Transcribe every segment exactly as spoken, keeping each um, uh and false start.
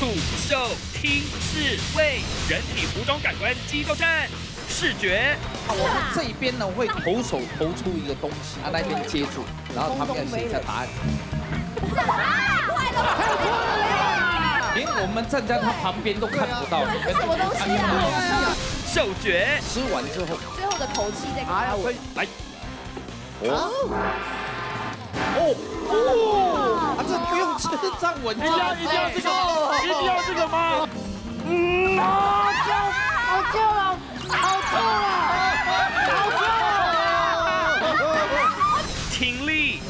嗅、听、视、味，人体五种感官激斗战。视觉， 我们这一边呢会投手投出一个东西，他那边接住，然后他们要写一下答案。 啊，快了，快了！ 连我们站在他旁边都看不到， 这什么东西啊？ 嗅觉， 吃完之后， 最后的口气再给他闻。 来，哦，哦哦，啊，这不用吃，这样闻就好。 一定要这个吗？一定要这个吗？嗯，好救，好救了，好痛了，好痛了！ 听力，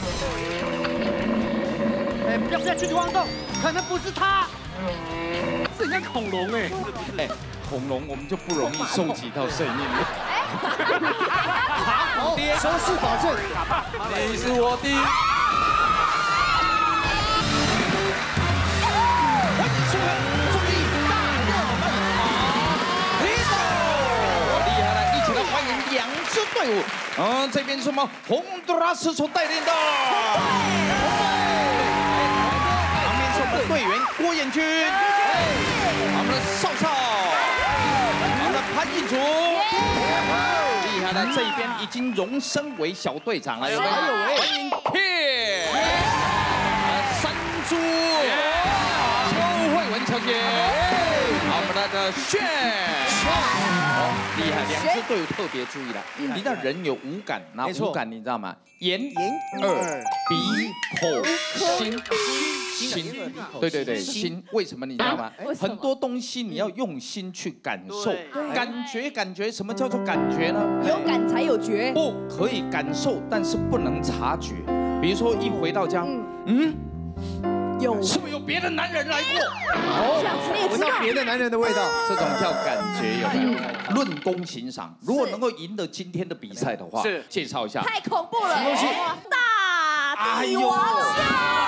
哎，不要不要去晃动，可能不是他，是很像恐龙哎。 哎，恐龙我们就不容易收集到声音了。 好，收视保证， 你是我的。欢迎收看综艺大热门好，厉害了！一起来欢迎两支队伍。嗯，这边是我们洪都拉斯所带领的，旁边是我们的队员郭彦均，我们的少少，我们的潘映竹。厉害了，这一边已经荣升为小队长了，有没有？欢迎 K， 山猪，邱慧文小姐，好，我们的炫，哦，厉害，两支队伍特别注意了。你知道人有五感，哪五感你知道吗？眼、耳、鼻、口、心。心，对对对，心，为什么你知道吗？很多东西你要用心去感受，感觉感觉，什么叫做感觉呢？ 有感才有觉， 不可以感受，但是不能察觉。比如说一回到家，嗯，有是不是有别的男人来过？ 哦，这样子你也知道别的男人的味道， 这种叫感觉，有没有？论功行赏，如果能够赢得今天的比赛的话， 是介绍一下。 太恐怖了，大帝王笑。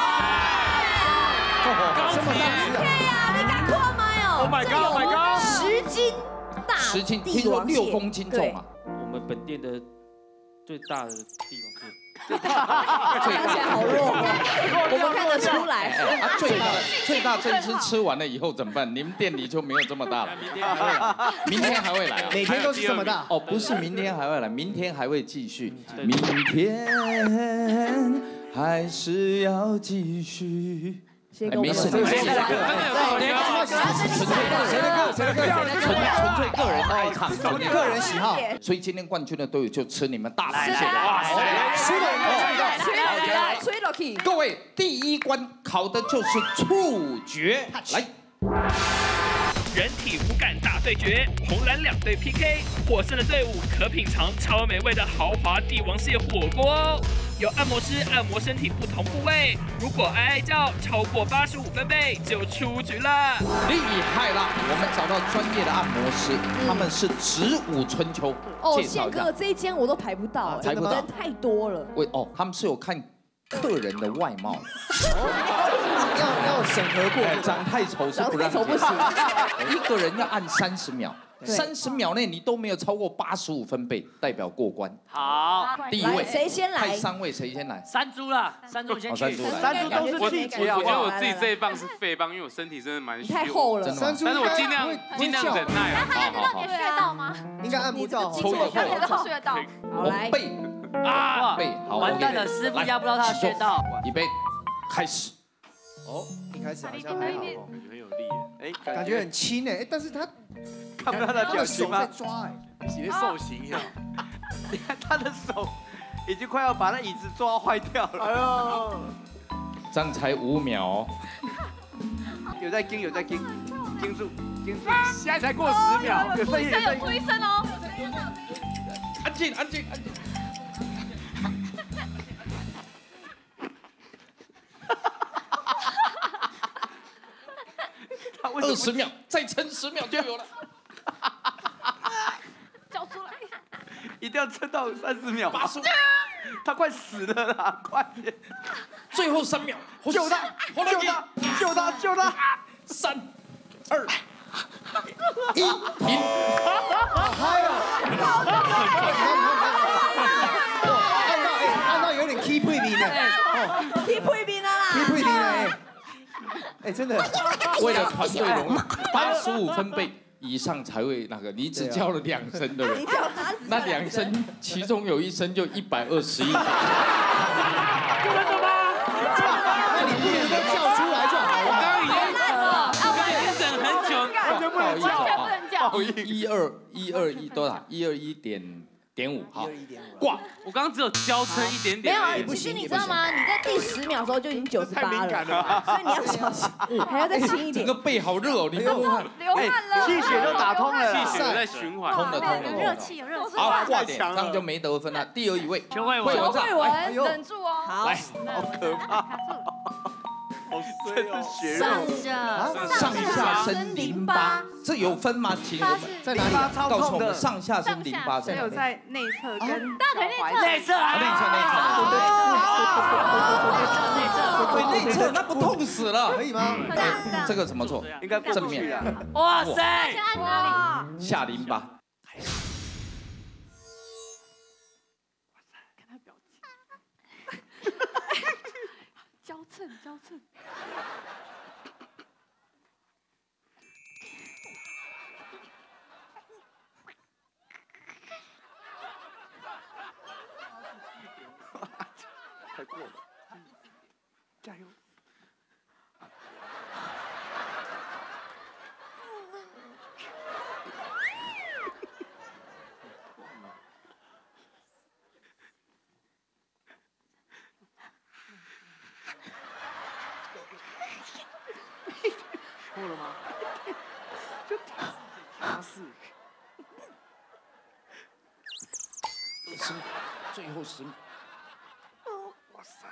这么大只对呀，你敢看吗？哦 ！Oh my god！Oh my god！ 十斤大， 十斤，听说六公斤重啊！ 我们本店的最大的帝王蟹， 看起来好弱，我们看得出来。 啊，最大最大这一次吃完了以后怎么办？你们店里就没有这么大了。 明天还会来， 明天还会来啊？ 每天都是这么大哦，不是明天还会来，明天还会继续，明天还是要继续。哎，没事，没事， 真的有对， 纯粹谁的歌？谁的歌？ 纯纯粹个人爱唱， 个人喜好。 所以今天冠军的队伍就吃你们大螃蟹。 哇塞！ 输了以后， 吹来吹落去。 各位，第一关考的就是触觉，来。 人体五感大对决，红蓝两队 P K， 获胜的队伍可品尝超美味的豪华帝王蟹火锅哦。有按摩师按摩身体不同部位，如果哀哀叫超过八十五分贝就出局了。 厉害了，我们找到专业的按摩师，他们是植武春秋。 哦， 介绍一下宪哥，这一间我都排不到， 排不到人太多了。 喂，哦，他们是有看客人的外貌， 要要审核过， 长太丑是不让长太丑不行， 一个人要按三十秒，三十秒内你都没有超过八十五分贝，代表过关。 好， 第一位， 谁先来？ 派三位，谁先来？ 山猪啦，山猪先去。 山猪都是气节我觉得我自己这一棒是废棒，因为我身体真的蛮虚太厚了， 真的吗？ 但是我尽量尽量忍耐啊。 好好好， 穴道吗？ 应该按不到， 抽一会。 穴道。 好来， 背啊， 背，好， 完蛋了，师傅压不到他的穴道。 预备，开始。 哦，一开始好像还好哦， 很有力， 哎，感觉很轻哎，但是他看不到他的表情吗？ 抓哎， 直接受刑呀！你看他的手已经快要把那椅子抓坏掉了。哎呦， 这样才五秒。 有在盯，有在盯，盯住，盯住，现在才过十秒，有声音，有声音， 推声哦。 安静，安静，安静。二十秒，再撑十秒就有了。 叫出来！ 一定要撑到三十秒。八十五，他快死了啦！快点！ 最后三秒， 救他！救他！救他！救他！ 三、二、一，停！ 好嗨啊！按到哎，按到有点 key 配比呢， 哦 key 配比了啦 ，key 配比呢哎。 哎，真的， 为了团队荣誉，八十五分贝以上才会那个。你只教了两声的人，那两声其中有一声就一百二十一。真的吗？ 那你不如就叫出来就好了。 我刚刚已经，我刚刚已经等很久， 完全不能叫， 不好意思，一二一二一多少？一二一点点五，好，挂。 我刚刚只有娇嗔一点点。 没有，其实你知道吗？你在第十秒的时候就已经九十八了，所以你要小心，还要再轻一点。 整个背好热哦，你不用看， 流汗了， 气血都打通了， 气血在循环， 通了通了， 有热气，有热气。 好，挂点，这样就没得分了。第二一位， 邱慧慧文， 文， 慧文，忍住哦。 好， 来， 好可怕，好衰哦，血肉。 上下身淋巴，这有分吗？请我们在哪里？ 告诉我们上下身淋巴在哪里？ 在内侧跟大腿内侧， 内侧啊， 内侧内侧，对内侧那不痛死了？ 可以吗？ 这个怎么做？ 应该正面， 哇塞， 按哪里？ 下淋巴。 看他表情，娇嗔娇嗔。 太过了，加油！ 过了吗？ 八四， 十，最后十。 哇塞！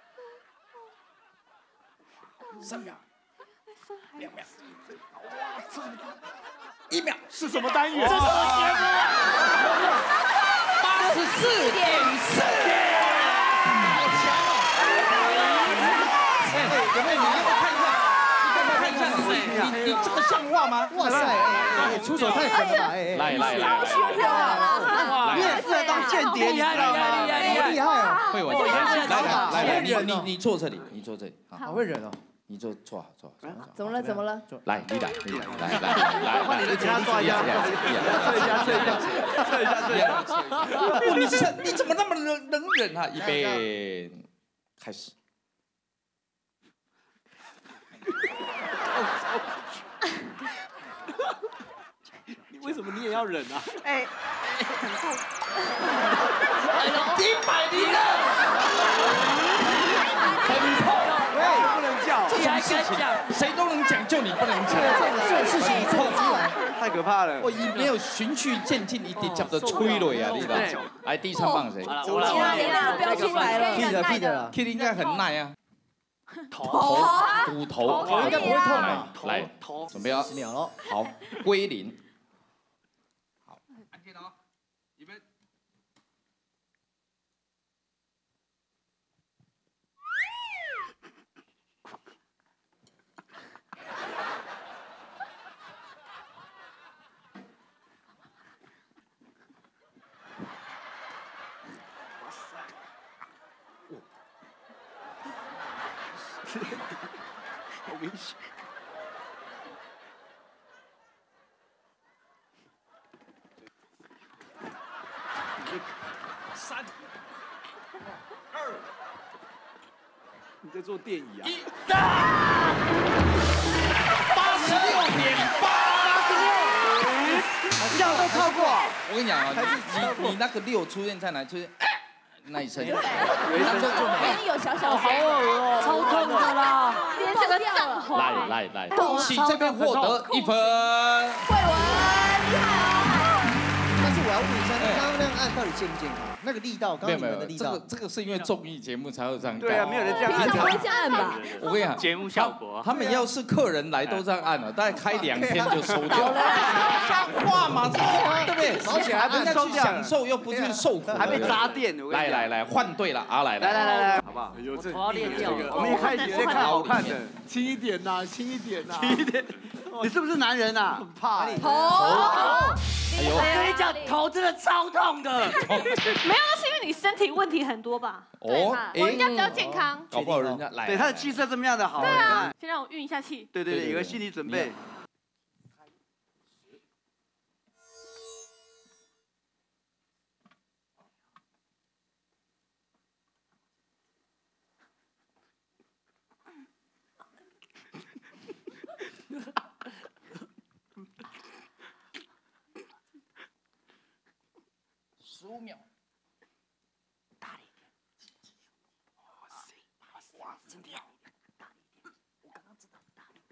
三秒，两秒，一秒， 是什么单元？ 这是什么节目啊？ 八十四点四，好强哦！哎，有没有？你给我看一下，你给我看一下，你你你这个像话吗？ 哇塞！哎，出手太狠了吧！哎， 来来来来， 你也适合当间谍， 厉害厉害厉害厉害！ 厉害哦！ 会我来来来来，你你你坐这里，你坐这里， 好会忍哦。 你坐坐好坐好坐好。 怎么了？怎么了？ 来，你来，你来，来来来来， 你给他抓一下，测一下，测一下，测一下，测一下。 不，你是你怎么那么能能忍啊？预备，开始。 为什么你也要忍啊？ 哎，很痛。 一百零二，很痛。 喂，不能叫， 这种事情谁都能讲，就你不能讲。 这种事情你做出来，太可怕了。 我一没有循序渐进，一点叫做催泪啊！你知道？来，第一场放谁？ 我了，眼泪都飙出来了。 Kid 的 Kid 的 Kid 应该很耐啊。 头， 骨头， 头应该不会痛吧？ 来，准备啊， 十秒了。 好，归零。好，安静哦，预备。 好危险！ 三、二， 你在做电椅啊？ 一，八十六点八，八十六， 要都超过。 我跟你讲啊，你你那个六出现在哪？出现那一声， 有一声就没有小小好恶哦，超痛的啦， 连这个脏话。 来来来，恭喜这边获得一分。 慧文，厉害哦！ 但是我要问一下，你刚刚那样按到底健不健康？那个力道，刚刚你们的力道， 这个这个是因为综艺节目才会这样。 对啊，没有人这样平常会这样按吧？ 我跟你讲， 节目效果。 他们要是客人来都这样按了，大概开两天就收掉了。像话吗？对不对？ 毛起来， 人家去享受又不去受苦， 还被扎电。 来来来，换队了啊！来来来来来，好不好？ 我头要裂掉了。 我们一开始先看好看的， 轻一点呐，轻一点呐， 轻一点。你是不是男人呐？很怕头。 我跟你讲，头真的超痛的。 没有，那是因为你身体问题很多吧？ 哦， 我应该比较健康。 搞不好人家来。 对，他的气色这么样的好。 对啊，先让我运一下气。 对对对，有个心理准备。 十五秒。 大力一点。哇塞，哇，真的要大力一点。我刚刚知道大力。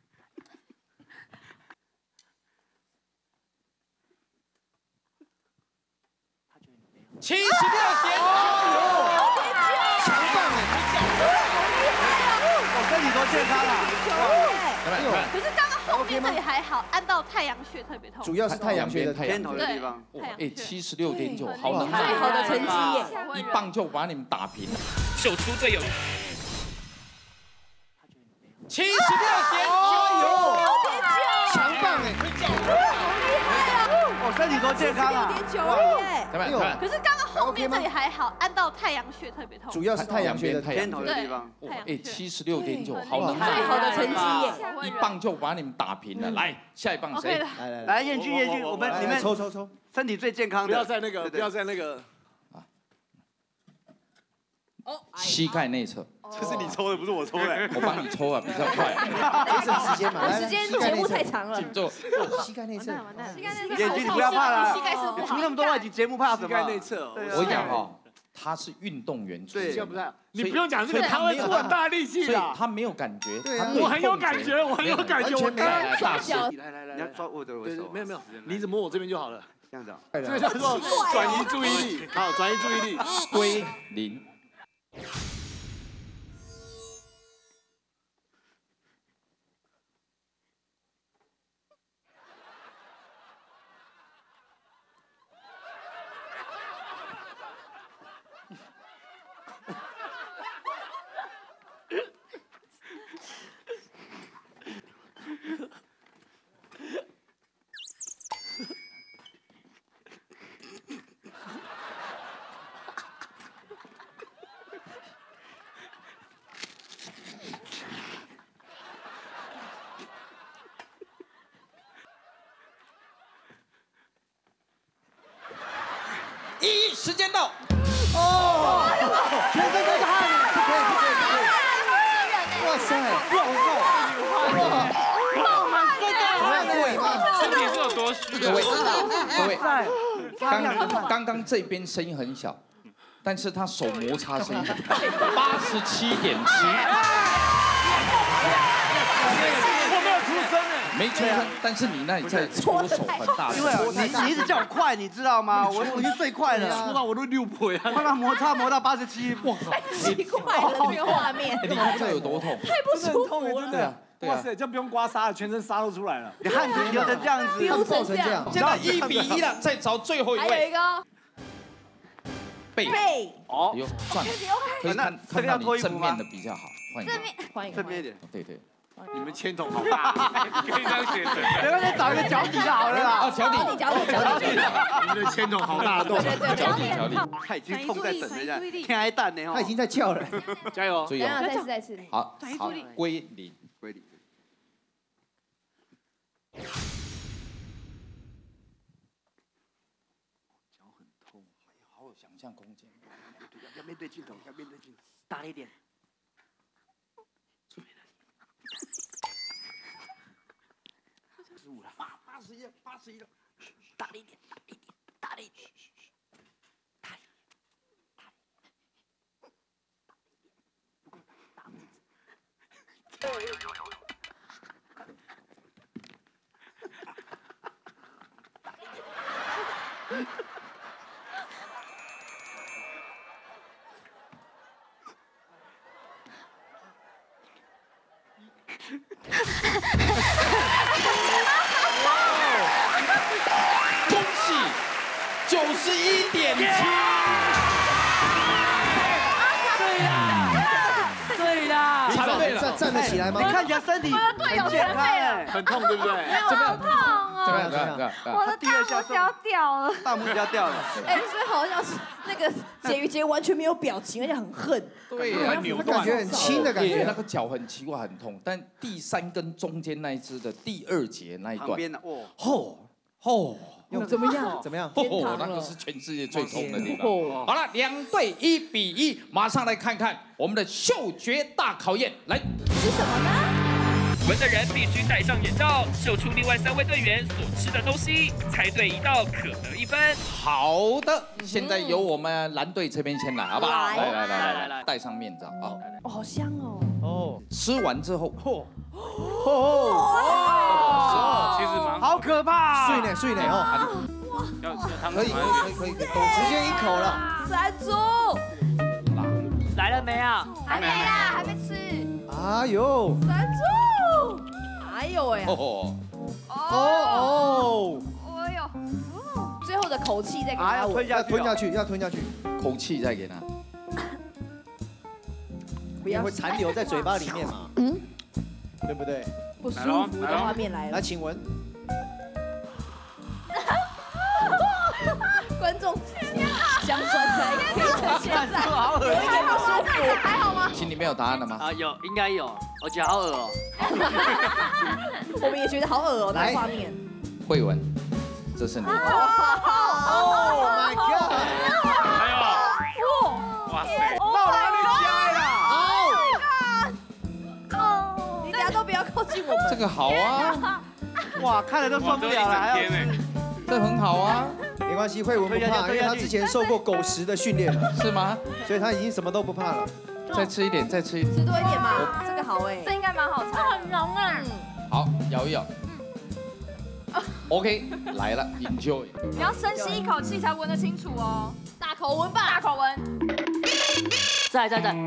七十六点九，强棒我身体多健康啊！ 可是刚刚后面这里还好，按到太阳穴特别痛。 主要是太阳穴的偏头的地方。 哎，七十六点九，好能最好的成绩耶！ 一棒就把你们打平了。 秀出队友。 七十六点九， 强棒哎！ 我身体多健康啊！ 六点九耶！ 怎么样？ 可是刚刚后面这里还好，按到太阳穴特别痛。 主要是太阳穴的偏头的地方。 哎，七十六点九，好能最好的成绩耶！ 一棒就把你们打平了。来，下一棒谁？ 来来来，彦君彦君，我们你们抽抽抽， 身体最健康的。 不要在那个，不要在那个。 膝盖内侧， 这是你抽的，不是我抽的。 我帮你抽啊，比较快， 节省时间嘛。 时间节目太长了。 就膝盖内侧， 膝盖内侧。 彦君，你不要怕了。 膝盖是不好。 出那么多外景节目，怕什么？ 膝盖内侧。 我跟你讲哈，他是运动员出身， 不是？你不用讲这个，他会出很大力气的。 他没有感觉， 我很有感觉，我很有感觉，我来来大师， 来来来，你要抓我的我手。 没有没有，你只摸我这边就好了。 这样子啊。 这个叫做转移注意力，好，转移注意力。 归零。 一时间到， 哦，全身都是汗，可以可以可以，哇塞，哇哇， 身体是有多虚？ 各位各位，刚刚刚刚这边声音很小，但是他手摩擦声音很大，八十七点七。 我没有出声哎。 没出声，但是你那里在搓手很大， 因为你你一直叫我快，你知道吗？我我已经最快了， 搓到我都六倍啊！ 帮他摩擦磨到八十七，哇靠！ 奇怪了，这个画面。 你看这有多痛？ 太不舒服了。 对啊， 哇塞，这样不用刮痧了，全身痧都出来了。 你汗水流成这样子， 流成这样。 现在一比一了，再找最后一位。 还有一个。 背。 背。 哦，哎呦，算了，可以看看到你正面的比较好，换一个。 正面，换一个。 正面一点。 对对。 你们签筒好大， 可以这样写的。 没关系，找一个脚底就好了啦。 哦，脚底， 脚底，脚底。 你们的签筒好大洞。 对对， 脚底，脚底。 他已经痛在等着呀，天还蛋呢哦。 他已经在叫了， 加油！ 注意哦，再次再次。 好，好，归零， 归零。 脚很痛，还好有想象空间。 要面对镜头，要面对镜头，大力一点。 十五了，八八十一，八十一了，大力一点，大力一点，大力一点，大力，大力，不够大，大拇指。 恭喜，九十一点七。 对呀，对呀， 残废了， 站站得起来吗？ 你看起来身体很健康哎， 很痛对不对？ 没有好痛哦。 怎么样？怎么样？ 我的大拇脚掉了， 大拇脚掉了。 哎，所以好像是那个简于杰完全没有表情，而且很恨。 对呀，感觉很轻的感觉。 那个脚很奇怪，很痛。但第三根中间那一只的第二节那一段， 旁边的哦， 吼吼。 怎么样？ 怎么样？ 哦，那个是全世界最痛的地方。好了，两队一比一，马上来看看我们的嗅觉大考验。来， 是什么呢？ 闻的人必须戴上眼罩，嗅出另外三位队员所吃的东西，猜对一道可得一分。 好的，现在由我们蓝队这边先来，好不好？来来来来来来，戴上面罩啊！ 哦，好香哦。 哦，吃完之后，嚯， 哦，其实蛮好可怕，碎呢碎呢哦， 要要汤可以可以可以可以， 直接一口了。 山猪来了没啊？ 还没啦，还没吃。 哎呦， 山猪，哎呦哎呀， 哦哦哦， 哎呦， 最后的口气再给啊， 他要吞下去，吞下去，要吞下去， 口气再给他， 不要会残留在嘴巴里面嘛？嗯，对不对？ 不舒服的画面来了。 来，请闻。 观众想转才可以呈现在， 好恶心， 有一点不舒服， 还好吗？ 心里面有答案了吗？ 啊，有，应该有，我觉得好恶哦。 我们也觉得好恶哦，那画面。 慧文，这是你。 Oh my god！ 还有，哇塞， 到哪里去了？ 好，你等下都不要靠近我们。 这个好啊， 哇，看了都受不了了，还要吃。 这很好啊。 没关系，慧文不怕，因为他之前受过狗食的训练， 是吗？ 所以他已经什么都不怕了。 再吃一点，再吃一点， 吃多一点嘛，这个好哎， 这应该蛮好吃，很浓啊。 好，咬一咬。OK， 来了 ，Enjoy。 你要深吸一口气才闻得清楚哦。 大口闻吧， 大口闻。 在在在，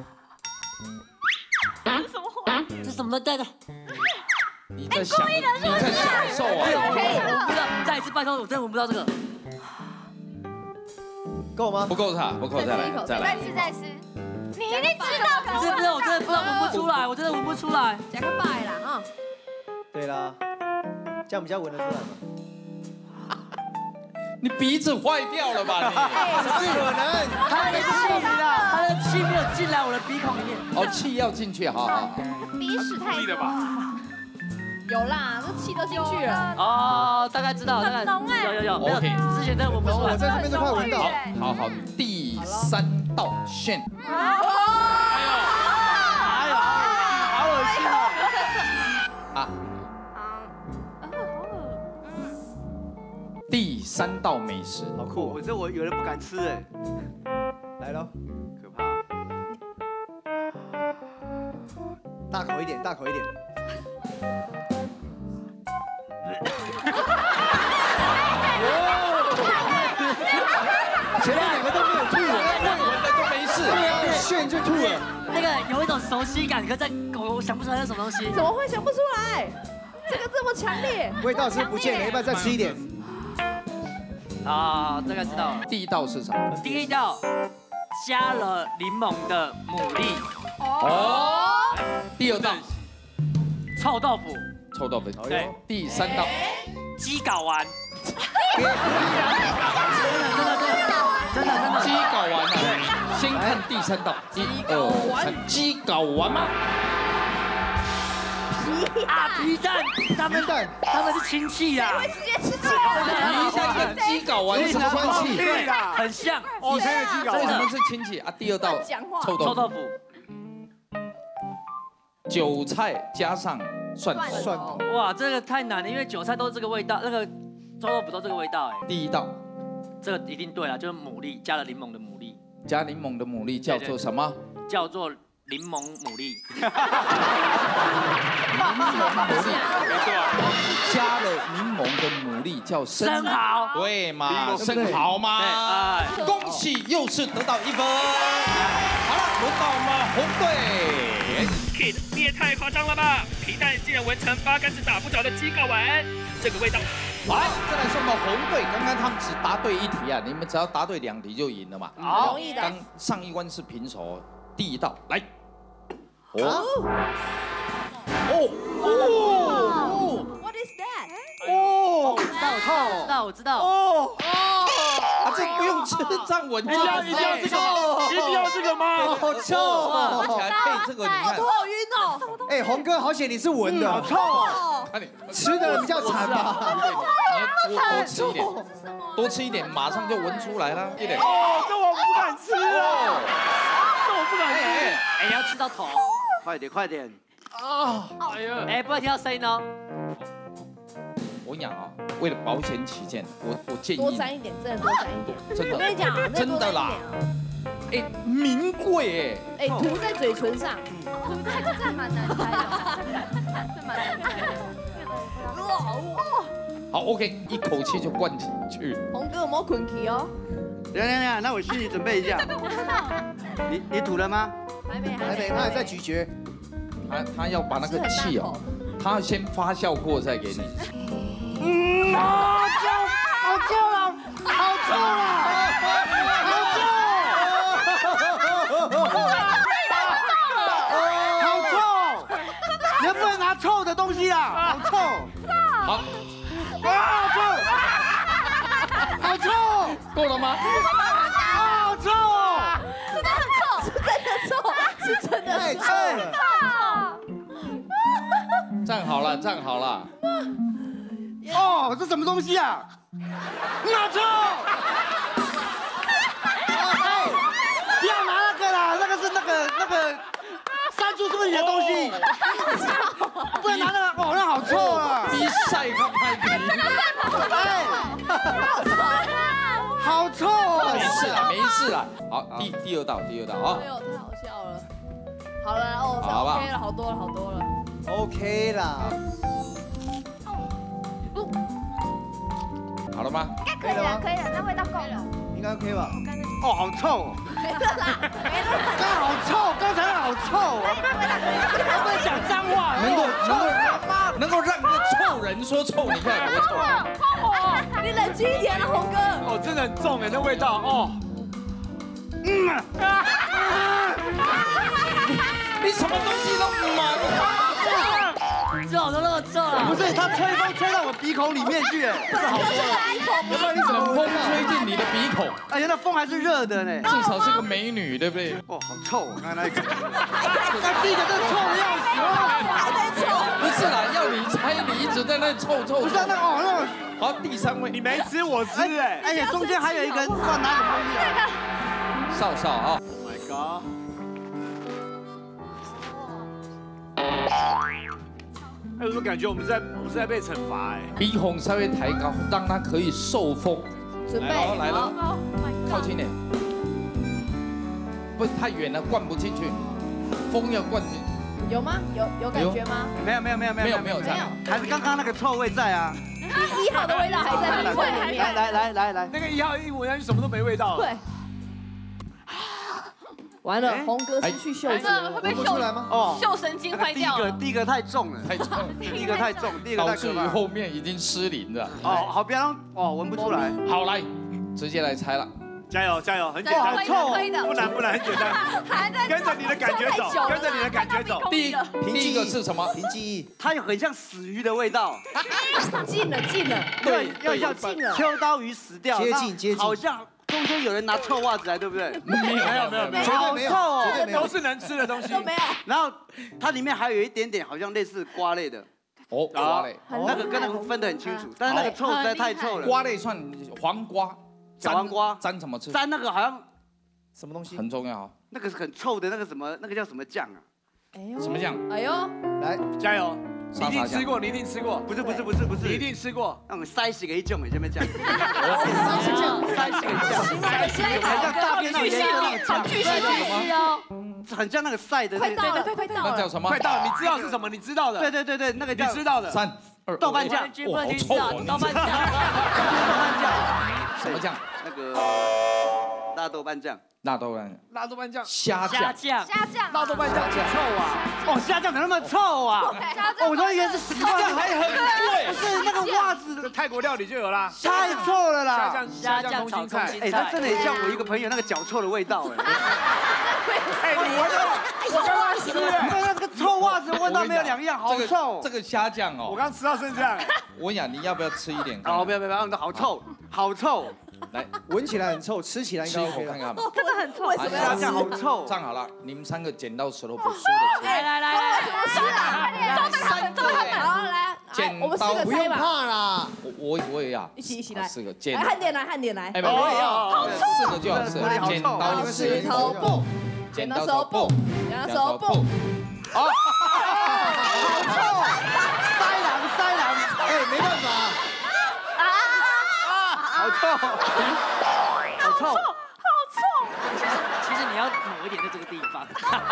这是什么话？ 这什么在的？ 你在享，你在享受啊！ 我不知道，再一次拜托，我真的闻不到这个。 够吗？ 不够差，不够，再来，再来。 再吃再吃。你一定知道， 我真的不知道，我真的不知道闻不出来，我真的闻不出来。 加个拜啦啊！ 对啦，这样比较闻得出来嘛。 你鼻子坏掉了吧你？ 怎么可能？ 他的气啦，他的气没有进来我的鼻孔里面。 哦，气要进去，好好。 鼻屎太多吧？ 有啦，这气都进去了。 哦，大概知道，大概有有有，没有，之前真的闻不出来。 我在这边都快闻到。 好好，第三道线。 哎呦，好恶心哦！ 啊。第三道美食， 好酷！我这我有人不敢吃哎。来喽，可怕！大口一点，大口一点。前面两个都没有吐，闻的都没事，炫就吐了。 那个有一种熟悉感，可在我想不出来是什么东西。 怎么会想不出来？这个这么强烈， 味道是不见了，要不要再吃一点？ 啊，大概知道了。 第一道是什么？ 第一道加了柠檬的牡蛎。 哦。第二道臭豆腐。 臭豆腐。 对。 第三道鸡睾丸。 真的真的真的鸡睾丸啊！先看第三道，一二三，鸡睾丸吗？ 啊，皮蛋，他们他们是亲戚呀。 会直接吃鸡睾丸？ 皮蛋跟鸡睾丸有什么关系？ 对，很像。 哦，真的鸡睾丸。 为什么是亲戚啊？第二道臭豆臭豆腐， 韭菜加上蒜头。 蒜头。 哇，这个太难了，因为韭菜都是这个味道，那个臭豆腐都这个味道哎。 第一道， 这个一定对了，就是牡蛎加了柠檬的牡蛎。 加柠檬的牡蛎叫做什么？ 叫做柠檬牡蛎。 柠檬牡蛎，没错。加了柠檬的牡蛎叫生蚝，对嘛？生蚝嘛。哎，恭喜又是得到一分。好了，轮到我们红队。 Kid， 你也太夸张了吧！皮蛋竟然闻成八竿子打不着的鸡睾丸，这个味道。 来，再来送到红队。刚刚他们只答对一题啊，你们只要答对两题就赢了嘛。 好，容易的。 刚上一关是平手，第一道来。哦哦哦 ！What is that？ 哦臭。 知道我知道。 哦哦，啊，这不用吃，站稳就。 一定要一定要这个，一定要这个吗？ 好臭而且还配这个，你看。 头好晕哦。 哎，红哥，好险你是闻的，好臭哦。吃的人比较惨吧？ 你要多吃一点，多吃一点，马上就闻出来了，一点。 哦，这我不敢吃啊，这我不敢吃。 哎，你要吃到头。 快点快点。 啊！哎呀！ 哎，不能听到声音哦。 我跟你讲啊，为了保险起见，我我建议多沾一点，真的多沾一点。 真的， 我跟你讲， 真的啦。哎，名贵哎。哎，涂在嘴唇上， 涂在这蛮难猜的，这蛮难猜的。 好 ，OK， 一口气就灌进去。 红哥有没有困起哦？ 等等等，那我心里准备一下。你你吐了吗？ 还没， 还没，他还在咀嚼。 他他要把那个气哦，他要先发酵过再给你。 嗯，好臭，好臭了，好臭了，好臭，好臭！能不能拿臭的东西啊？好臭！ 好， 啊，好臭！好臭！ 够了吗？ 好臭哦！ 真的很臭，是真的臭，是真的太臭了。 站好了，站好了。 哦，这什么东西啊？拿臭！不要拿那个啦，那个是那个那个山猪是不是你的东西？不能拿那个，哦，那好臭啊！ 比赛看拍皮。 哎，好臭哦！ 没事啦，没事啦。好，第第二道，第二道啊。 哎呦，太好笑了。好了，哦， 好吧 OK 了，好多了，好多了。 OK 啦。 好了吗？ 应该可以了，可以了，那味道够了。 应该 OK 吧？ 哦，好臭！ 没了啦，没了。 刚才好臭，刚才好臭啊！ 他不能讲脏话， 能够能够能够让一个臭人说臭，你看多臭！ 你冷静一点了，红哥。 哦，真的很重哎，那味道哦。 嗯啊！ 你什么东西都满。 这好都那么臭啊！ 不是，他吹风吹到我鼻孔里面去，哎，这好多了。 要不然你怎么风吹进你的鼻孔？ 哎呀，那风还是热的呢。 至少是个美女，对不对？ 哦，好臭！刚才那个，那第一个真的臭的要死， 还在臭。 不是啦，要你猜，你一直在那臭臭。 不是那哦那。 好，第三位， 你没吃我吃哎。 哎呀，中间还有一个不知道哪里东西啊。 少少啊 ！Oh my god！哎，我感觉我们在我们是在被惩罚哎。 鼻孔稍微抬高，让它可以受风。 准备来了，靠近点。不，太远了，灌不进去。风要灌进。 有吗？有有感觉吗？ 没有没有没有没有没有没有这样， 还是刚刚那个臭味在啊。 一号的味道还在鼻孔里面。 来来来来来， 那个一号一闻下去什么都没味道。 对。完了，红哥失去嗅觉， 会不会出来吗？ 哦， 嗅神经坏掉了。 第一个第一个太重了， 太重， 第一个太重，第一个太导致于后面已经失灵了。 哦，好，不要让哦闻不出来。 好，来，直接来猜了。 加油加油，很简单， 臭， 不难不难，很简单。 还在跟着你的感觉走，跟着你的感觉走。 第一第一个是什么？ 凭记忆， 它有很像死鱼的味道。 进了进了， 对，要像进了。 秋刀鱼死掉， 接近接近， 好像中间有人拿臭袜子来，对不对？ 没有没有没有没有， 绝对没有，绝对没有， 都是能吃的东西。 都没有。 然后它里面还有一点点好像类似瓜类的。 哦，瓜类， 那个跟那个分得很清楚，但是那个臭实在太臭了。 瓜类算黄瓜。 小黄瓜沾怎么吃？ 沾那个好像什么东西？ 很重要。 那个是很臭的那个什么，那个叫什么酱啊？ 哎呦， 什么酱？ 哎呦， 来加油！你一定吃过，你一定吃过。 不是不是不是不是， 你一定吃过。 那种塞死给一种，你这边酱。 塞死酱， 塞死给酱， 塞死给很像大便那种颜色那种酱， 巨细细哦， 很像那个晒的。 快到了，快到了。 那叫什么？ 快到了，你知道是什么？你知道的。 对对对对，那个你知道的。 三二豆瓣酱， 哇，好臭哦！ 豆瓣酱， 豆瓣酱， 什么酱？ 那个辣豆瓣酱。 辣豆瓣酱， 辣豆瓣酱， 虾酱， 酱， 虾酱， 辣豆瓣酱臭啊！ 哦，虾酱怎么那么臭啊？哦，我都以为是十块， 还很贵。 不是那个袜子， 这泰国料理就有啦。 太臭了啦！ 虾酱，虾酱空心菜， 哎，它真的很像我一个朋友那个脚臭的味道，哎。 哎，你闻到？我刚刚吃哎， 那个臭袜子味道没有两样，好臭。 这个虾酱哦， 我刚吃到剩这样。 我跟你讲，你要不要吃一点？ 好，不要不要不要，好臭，好臭。 来， 闻起来很臭，吃起来应该 OK 看看吧。 真的很臭，为什么要这样好臭？ 这样好了，你们三个剪刀石头布输的。 来来来来，怎么吃啊？三个，好来， 剪我们四个不用猜吧。 怕啦， 我我我也要。 一起一起来。 四个剪。 来，汉典来，汉典来。 哎，我也要。四个就好，四个。剪刀石头布，剪刀手布，剪刀手布。 好。 好臭！塞狼塞狼， 哎，没办法。 好臭，好臭， 好臭！ 其实其实你要抹一点在这个地方。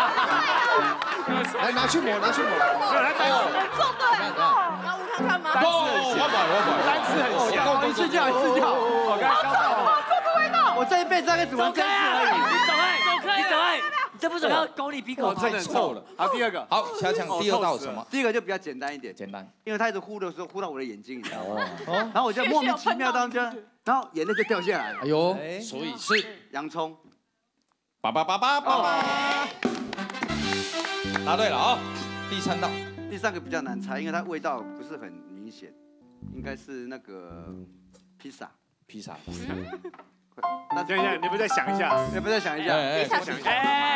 来拿去抹，拿去抹。 来单吃， 很臭对。 要捂看看吗？ 单吃很香，单吃很香， 一次就好，一次就好。我刚刚好臭的味道！ 我这一辈子大概只闻这次而已。 你走开，走开，你走开，你这不准要狗你鼻孔真的臭了。好，第二个， 好，虾酱第二道什么？ 第一个就比较简单一点， 简单， 因为他一直呼的时候呼到我的眼睛，你知道吗？然后我就莫名其妙当中，然后眼泪就掉下来了。 哎呦，所以是洋葱。 叭叭叭叭叭叭。答对了啊！第三道， 第三个比较难猜，因为它味道不是很明显，应该是那个披萨。 披萨。 那等一下，你们再想一下， 你们再想一下， 再想一下。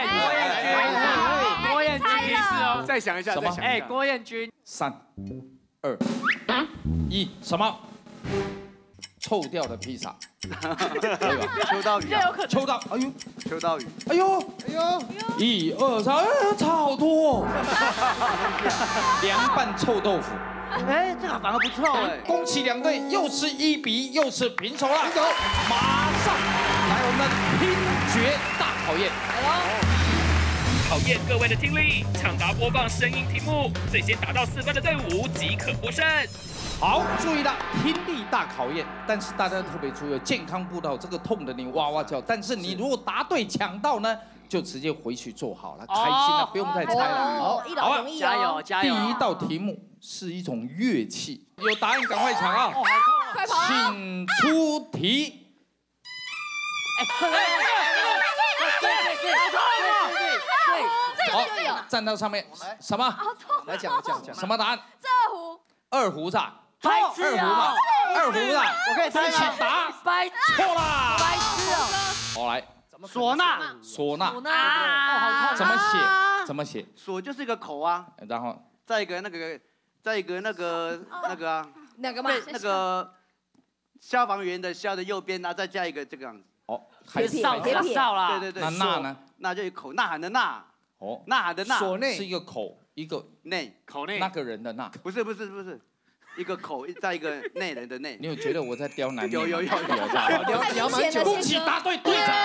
哎，郭彦军提示哦，再想一下，再想一下。 哎，郭彦军。 三、二、一，什么？臭掉的披萨。对吧？ 秋刀鱼。 秋刀，哎呦， 秋刀鱼。 哎呦， 哎呦， 一二三，差好多。凉拌臭豆腐。 哎，这个反而不错哎！ 恭喜两队，又是一比一，又是平手了。平手，马上来我们的听觉大考验。 来喽！ 考验各位的听力，抢答播放声音题目，最先达到四分的队伍即可获胜。 好，注意了，听力大考验，但是大家特别注意，健康步道这个痛的你哇哇叫，但是你如果答对抢到呢，就直接回去做好了，开心了，不用再猜了。 好，一劳永逸哦。 加油加油！ 第一道题目是一种乐器，有答案赶快抢啊！ 快跑！ 请出题。 哎，快快快！对对对对对， 这个就有。 站到上面，什么？ 来讲讲讲。 什么答案？ 这壶。 二胡子。 白痴啊！ 二胡子， 我可以猜请答。 白错啦！ 白痴啊！ 好来， 唢呐， 唢呐， 啊， 怎么写？怎么写？ 唢就是一个口啊， 然后再一个那个，再一个那个那个啊， 哪个嘛？ 那个消防员的消的右边，然后再加一个这个样子。 哦， 铁撇铁撇少啦。 对对对。 那呐呢？ 那就一口呐喊的呐。 哦， 呐喊的呐。 唢内是一个口，一个内口内那个人的那。 不是不是不是。一个口，再一个内人的内。 你有觉得我在刁难你？ 有有有有有聊聊蛮久。 恭喜答对队长。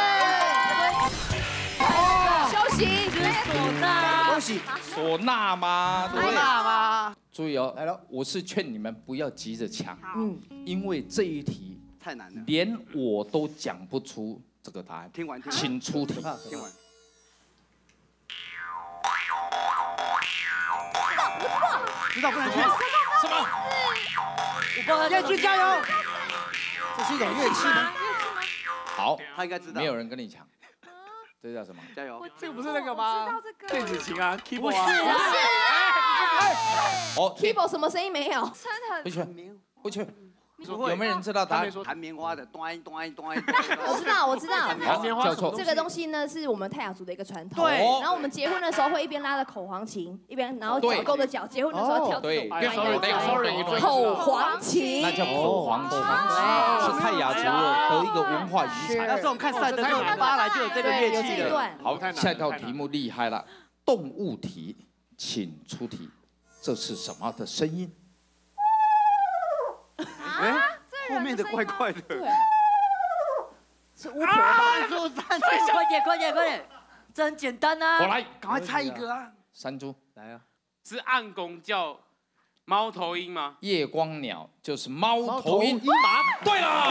休息。 唢呐。 恭喜。 唢呐吗？ 唢呐吗？ 注意哦， 来了， 我是劝你们不要急着抢， 嗯， 因为这一题太难了， 连我都讲不出这个答案。 听完听完。 请出题。 听完。知道不能去。 什么？ 要去加油！ 这是一种乐器吗？ 好， 他应该知道。 没有人跟你抢。这叫什么？ 加油！ 这个不是那个吗？电子琴啊 ，keyboard 不是啊。 哦 keyboard 什么声音没有？ 回去，回去。有没有人知道答案？ 弹棉花的，端端端。 我知道，我知道。 好，叫错。 这个东西呢，是我们泰雅族的一个传统。 对。 然后我们结婚的时候会一边拉着口簧琴，一边然后脚勾着脚，结婚的时候跳对。 对。口簧琴。 那叫口簧琴，是泰雅族的一个文化遗产。 那时候我们看赛德克巴莱就有这个乐器了。 好，下一道题目厉害了，动物题，请出题。这是什么的声音？ 哎。后面的怪怪的， 对，是巫婆吧？ 快点快点快点，这很简单啊！ 我来， 赶快猜一个啊！ 山猪来啊！ 是暗公叫猫头鹰吗？ 夜光鸟就是猫头鹰，答对了！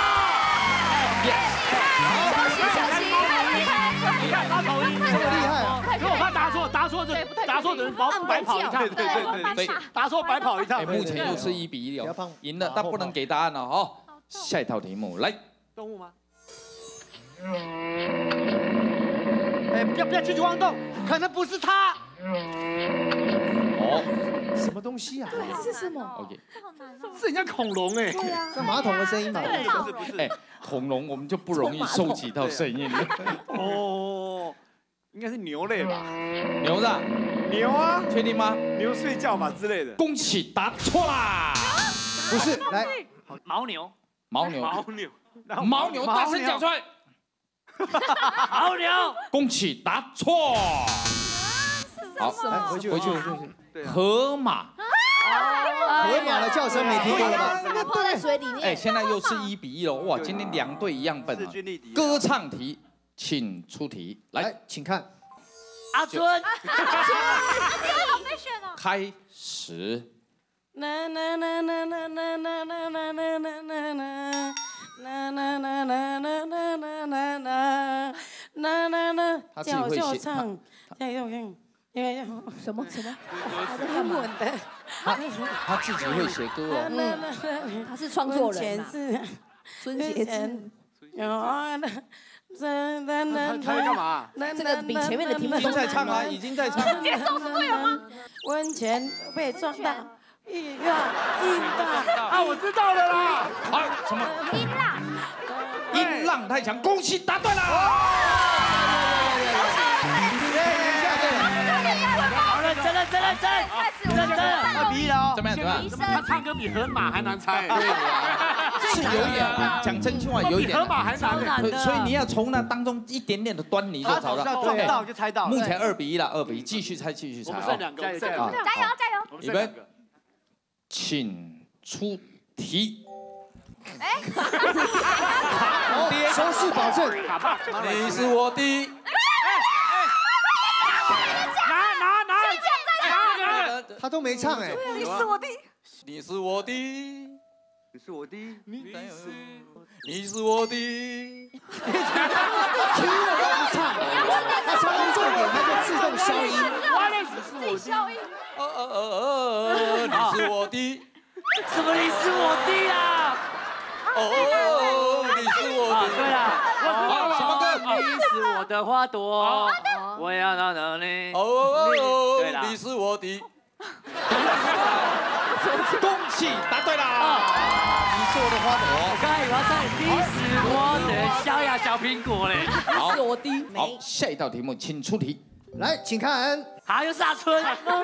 小心小心！ 你看猫头鹰这么厉害， 如果他答错，答错就答错的人白白跑一趟， 对对对对， 答错白跑一趟。 目前又是一比一哦，赢了，但不能给答案了哦。下一套题目来， 动物吗？哎，不要不要轻举妄动，可能不是它。 哦， 什么东西啊？ 这是什么 ？OK， 是很像恐龙哎。 对啊， 这马桶的声音吧？ 不是不是。 哎，恐龙我们就不容易收集到声音了。 哦，应该是牛类吧？ 牛的。 牛啊？ 确定吗？ 牛睡觉吧之类的。 恭喜答错啦！ 不是，来， 牦牛。 牦牛。 牦牛。 牦牛，大声讲出来。 牦牛。 恭喜答错。好， 来回去回去回去。 河马。 河马的叫声没听过了吧？ 它泡在水里面。 哎，现在又是一比一了，哇，今天两队一样笨啊。歌唱题，请出题，来， 请看。 阿春。阿春，好被选哦。 开始。 啦啦啦啦啦啦啦啦啦啦啦啦啦。啦啦啦啦啦啦啦啦啦啦啦啦，叫就唱，加油唱，加油！ 什么什么？ 英文的。 他他自己会写歌哦。 嗯，他是创作人嘛。孙杰志。 他在干嘛？ 这个比前面的题目已经在唱啊，已经在唱。 节奏是对的吗？ 温泉被撞大。音浪，音浪啊！我知道了啦！ 啊，什么？ 音浪， 音浪太强，恭喜答对了！ 好认真认真认真，认真， 二比一了哦。 怎么样？怎么样？ 他唱歌比河马还难猜。 对呀，是有一点，讲真心话有一点。 比河马还难。 所以你要从那当中一点点的端倪就找到。 撞到就猜到。 目前二比一了，二比一，继续猜，继续猜。 我们剩两个，加油加油加油加油！ 预备。请出题。 哎， 好，收视保证。 你是我的。 拿拿拿！ 拿！他都没唱哎。 你是我的。 你是我的。 你是我的。 你是。你是我的。 听了都不唱，他唱到重点他就自动消音。 自己消音。 呃呃呃呃，你是我的。 什么？你是我的啊！ 哦，你是我的。 对了， 好，什么歌？ 你是我的花朵，我要让让你。 哦， 对了， 你是我的。恭喜答对啦！ 你是我的花朵。 我刚才以为要唱你是我的小呀小苹果嘞。 好， 是我的。 好，下一道题目，请出题。 来，请看。 好，又是阿春。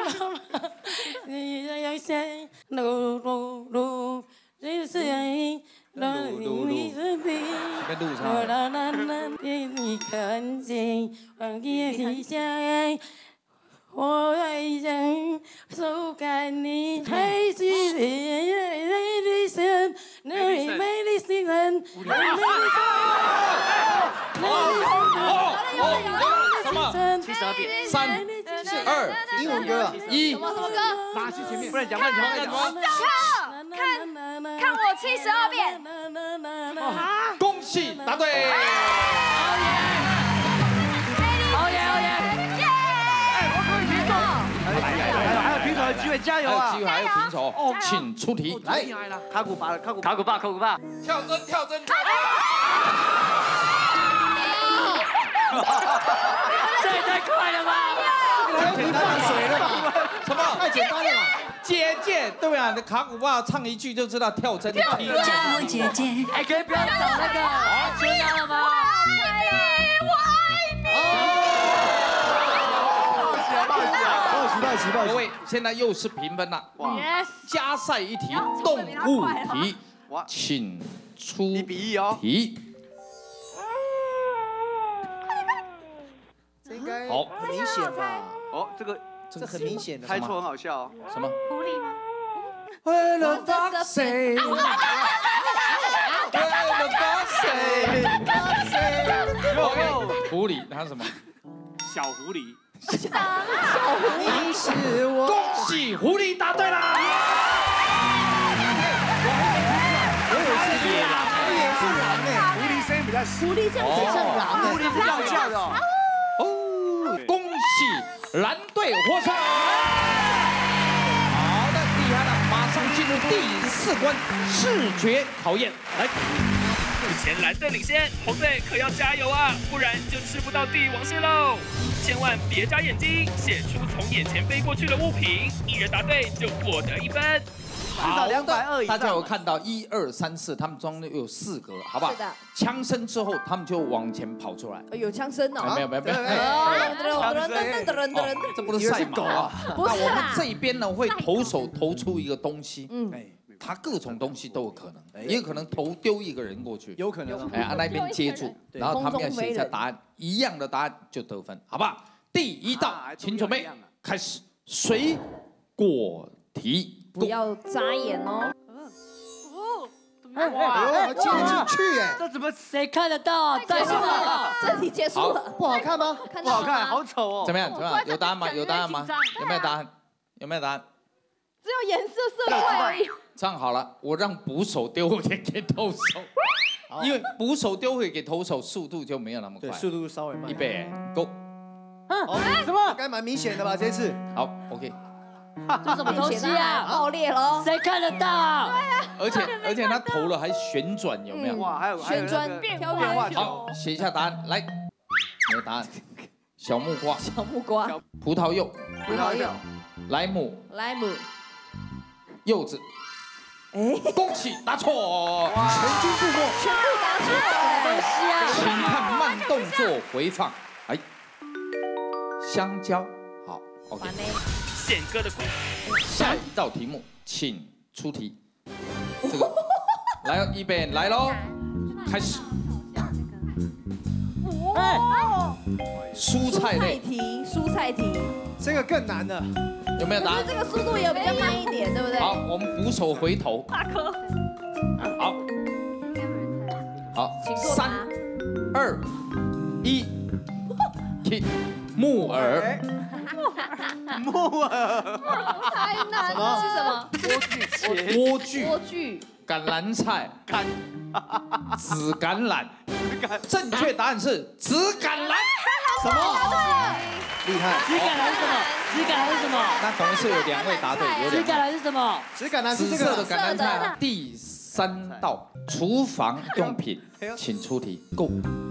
你要想路路路，这是爱，路路路， 这路上。 我啦啦啦，给你看见，忘记你相爱，我爱人手感你，还是美丽神，美美丽新人，美丽什么？ 七十二变。 三、二、 英文歌啊， 一。 什么什么歌？ 拿去前面， 不能讲，不能讲，不能讲。 看看我七十二变。 恭喜答对。 好耶好耶！ 耶！ 我可以平手。 还有平手的机会，加油啊！ 还有机会，还有平手。哦，请出题。 来， 卡古巴了，卡古卡古巴，卡古巴。 跳针，跳针，跳针。 这也太快了吧！ 太简单了，水了吧？ 什么？ 太简单了吧？ 姐姐，对啊，卡古巴唱一句就知道跳针。 叫我姐姐。 哎，可以不要找那个春阳了吗？ 各位，现在又是平分了。哇！加赛一题，动物题。哇！请出一比一哦。题。 这应该好， 很明显吧？ 哦，这个这很明显的。 猜错很好笑哦。 什么？ 狐狸吗？ 为了把谁？为了把谁？狐狸，它是什么？ 小狐狸。 小狐狸是我。 恭喜狐狸答对啦！ 我也是狼，我也是狼哎。 狐狸声音比较细。 狐狸这样子像狼哎。 狐狸是这样叫的哦。 哦，恭喜蓝队获胜！好的，厉害了，马上进入第四关视觉考验，来。 前蓝队领先，红队可要加油啊，不然就吃不到帝王蟹喽！千万别眨眼睛，写出从眼前飞过去的物品，一人答对就获得一分。 好的，大家有看到一二三四，他们中有四格，好不好？ 是的。 枪声之后，他们就往前跑出来。 有枪声哦。 没有没有没有。这不是赛马啊！ 不是。 那我们这边呢会投手投出一个东西，嗯，他各种东西都有可能，也有可能投丢一个人过去， 有可能。 哎，那边接住，然后他们要写一下答案，一样的答案就得分，好不好？第一道，请准备，开始，水果题。 不要眨眼哦！ 哇，进得进去哎！ 这怎么谁看得到？ 结束了，这题结束了。 不好看吗？ 不好看，好丑哦！ 怎么样？怎么样？有答案吗？有答案吗？有没有答案？有没有答案？ 只有颜色色块而已。 这样好了，我让捕手丢回给投手，因为捕手丢回给投手，速度就没有那么快。 对，速度稍微慢。 预备，Go！ 哦，什么？应该蛮明显的吧？这次。 好 ，OK。 这什么东西啊？ 爆裂了！ 谁看得到？ 而且而且他投了还旋转，有没有？ 哇，还有旋转变化球。 好，写一下答案，来，你的答案：小木瓜、 小木瓜、 葡萄柚、 葡萄柚、 莱姆、 莱姆、 柚子。哎，恭喜答错！ 全军覆没， 全部答错！什么东西啊？ 请看慢动作回放。哎，香蕉，好 ，OK。 宪哥的故事。 下一道题目，请出题。这个，来，预备，来喽，开始。 哎， 蔬菜类题，蔬菜题， 这个更难了。 有没有答案？ 这个速度也比较慢一点，对不对？ 好，我们捕手回头。 大颗。 好。好，三、二、一，停。木耳。 木耳， 太难了，是什么？ 莴苣， 莴苣， 橄榄菜， 橄， 紫橄榄，正确答案是紫橄榄。 什么？厉害！ 紫橄榄是什么？紫橄榄是什么？ 那同事有两位答对，有紫两。 橄榄是什么？ 紫橄榄是这紫色个的橄榄菜。第三道，厨房用品，请出题。Go。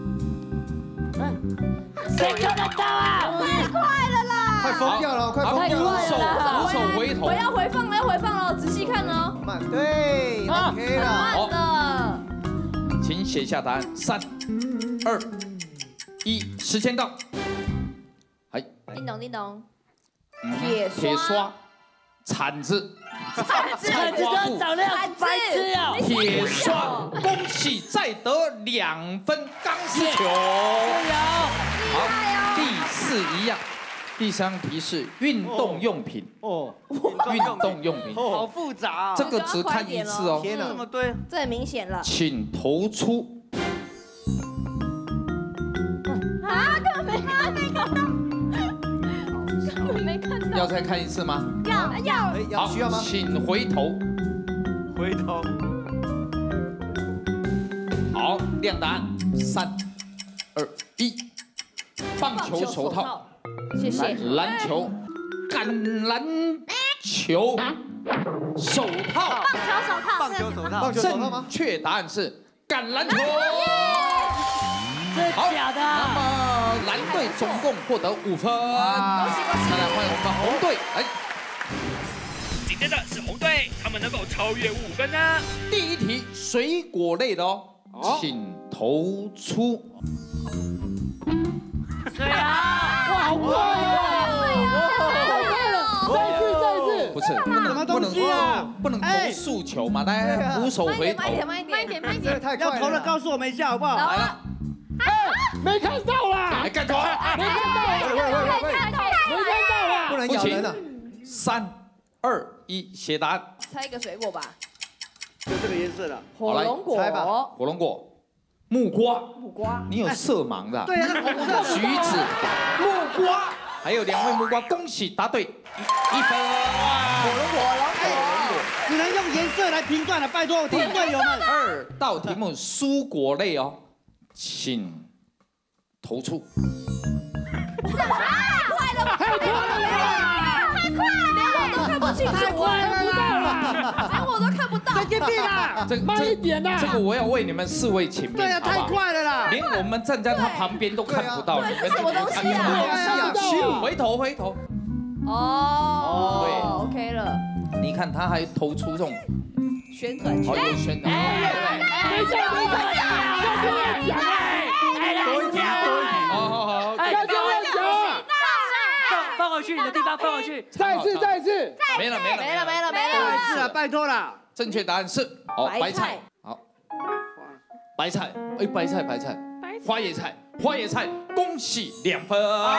谁看得到啊？ 太快了啦！ 快疯掉了，快疯掉了！ 手扶手回头。 我要回放了，要回放了，仔细看哦。 慢，对 ，OK 了。 慢的。 请写下答案。三、二、一，时间到。哎。 叮咚叮咚。 铁铁刷、铲子。 铲子， 铲子都长那样，白痴啊！ 铁刷，恭喜再得两分钢丝球。好，第四一样，第三题是运动用品。哦，运动用品， 好复杂。 这个只看一次哦。 天哪，这么对， 这很明显了。 请投出。 啊，根本没看，没看到。 没看到， 要再看一次吗？ 要要。 好，需要吗？请回头。 回头。 好，亮答案。三、二、一。棒球手套。 谢谢。 篮球。橄榄球。手套。 棒球手套。 棒球手套。 棒球手套吗？ 正确答案是橄榄球。 这假的。 那么蓝队总共获得五分。 恭喜恭喜！ 再来欢迎我们红队，来。 紧接着是红队，他们能否超越五分呢？ 第一题水果类的哦，请投出。 对啊，哇，好快哦！再一次，再一次。 不是，不能不能不能投速球嘛？来，捕手回头。 慢一点，慢一点，慢一点，慢一点。 太快了。 要投了，告诉我们一下好不好？ 来了。 没看到啦！ 来干头！ 没看到，喂喂喂喂，没看到啦！不能咬人了。 三、二、一，写答案。 猜一个水果吧。 就这个颜色的。 火龙果。 猜吧。 火龙果。木瓜。 木瓜。 你有色盲的。 对啊，那红色。 橘子。木瓜。还有两位木瓜，恭喜答对，一分。 火龙果，火龙果。 只能用颜色来评断了，拜托我听队友们。 二道题目蔬果类哦。请投出。 太快了吧！太快了！太快了！连我都看不清楚， 太快了！ 连我都看不到。 神经病啊！ 这个慢一点呐！ 这个我要为你们四位请命， 对呀，太快了啦！ 连我们站在他旁边都看不到，你们什么东西啊？ 回头回头。 哦， 对 ，OK 了。 你看他还投出这种旋转拳， 好有旋转， 等一下，等一下，要不要讲？哎，多一题，多一题。 好好好， 要不要讲？ 放放回去，你的地方放回去。 再一次，再一次。 没了没了没了没了没再一了。 次了，拜托了。 正确答案是哦，白菜。好，白菜，哎，白菜白菜，花椰菜花椰菜，恭喜两分。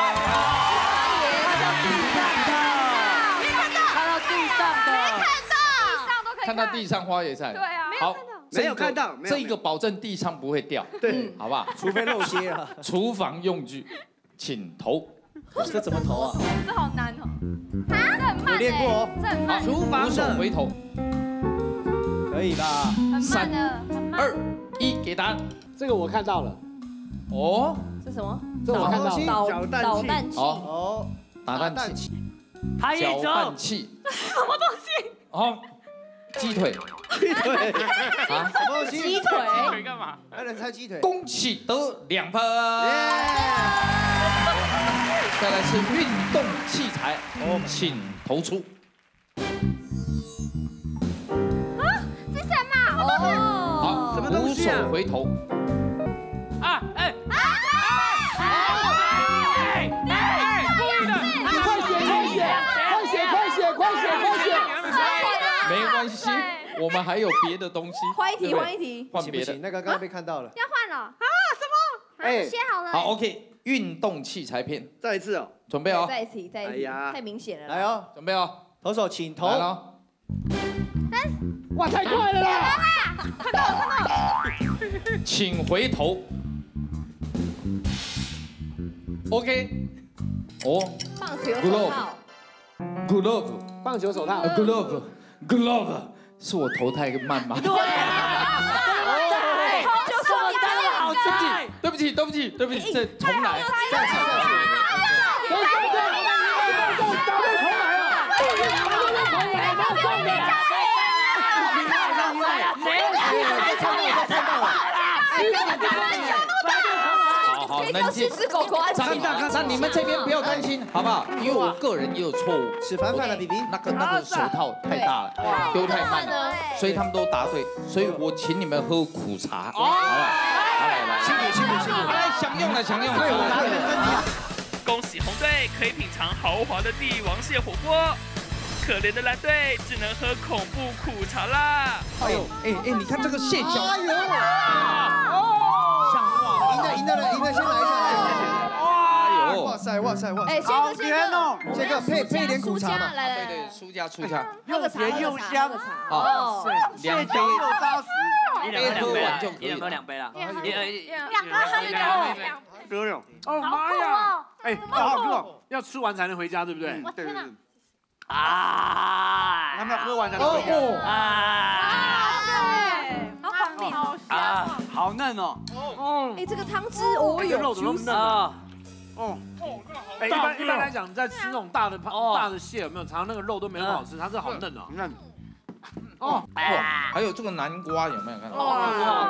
看到地上的， 看到地上花椰菜。 对啊， 好， 没有看到， 这一个保证地上不会掉。 对， 好不好？ 除非漏些了。 厨房用具，请投。 这怎么投啊？ 这好难哦。啊，这很慢。 有练过哦。 这很慢。 厨房无手回头。 可以吧？ 很慢的，很慢。 二一，给答案。 这个我看到了。 哦， 是什么？ 这我看到了。 导导弹器。 哦，打蛋器。 还有搅拌器。 什么东西？ 哦，鸡腿。 鸡腿。 啊？ 什么东西？ 鸡腿。 鸡腿干嘛？ 还能猜鸡腿？ 恭喜得两分。再来是运动器材，请投出。 啊，是什么？ 哦。 好， 什么东西啊？ 无手回头。 啊，哎， 啊！ 哎哎，故意的！ 快写，快写，快写，快写，快写，快写！ 没关系，我们还有别的东西。 换一题，换一题， 换别的。 那个刚刚被看到了。 要换了啊？什么？哎，写好了。 好 ，OK， 运动器材片， 再一次哦， 准备哦。 再一题，再一题，太明显了。 来哦， 准备哦， 投手请投。 来喽。 哇，太快了啦！ 看到了，看到了。 请回头。OK。哦。 棒球手套。 Glove。 棒球手套。 Glove。Glove。是我投太慢吗？ 对啊。 就说你当然好猜。 对不起，对不起，对不起，这重来。 再次，再次。对对对，答对重来了。重来了，重来了。 好好，冷静。那那你们这边不要担心，好不好？因为我个人也有错误。 吃反反了，比比。 那个那个手套太大了，丢太慢了，所以他们都答对。所以我请你们喝苦茶，好不好？来来， 辛苦辛苦辛苦。 来，享用了享用了。 对，我拿分题。 恭喜红队可以品尝豪华的帝王蟹火锅，可怜的蓝队只能喝恐怖苦茶啦。 哎呦，哎哎，你看这个蟹脚， 哎呦，像话，赢的赢的人赢的先来一下，来一下。哎呦，哇塞哇塞哇塞！ 哎，这个这个， 这个配配一点苦茶嘛。 来来对对，出家出家。 又甜又香。 哦，两杯又扎实。 一人喝两杯啦，一人喝两杯啦， 两个喝一个。 得了！哦妈呀！哎，好酷哦！要吃完才能回家，对不对？ 对对对。 啊！ 他们要喝完才能回家。 啊！ 对，好方便，好香， 好嫩哦！ 哦，哎，这个汤汁哦有肉怎么那么嫩啊？ 哦哦，哎，一般一般来讲，在吃那种大的大的蟹有没有？常常那个肉都没那么好吃，它这好嫩哦。嫩。 哦，哇，还有这个南瓜有没有看到？ 哇！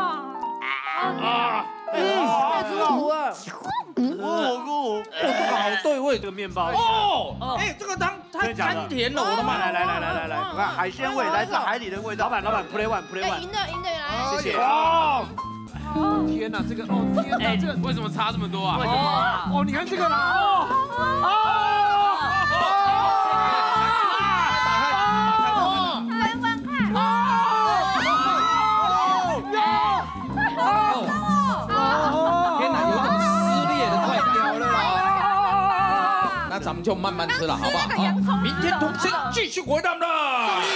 啊！嗯，猪肉糊啊！ 哦哦， 这个好对味， 这个面包哦，哎，这个汤太甘甜了，我的妈！ 来来来来来来，我看海鲜味，来自海里的味道。老板老板 ，play one play one。 赢的赢的来， 谢谢。哦，天哪，这个哦天哪，这个为什么差这么多啊？ 哦，你看这个啦，哦哦。 咱们就慢慢吃了，好不好？明天同时继续回答的。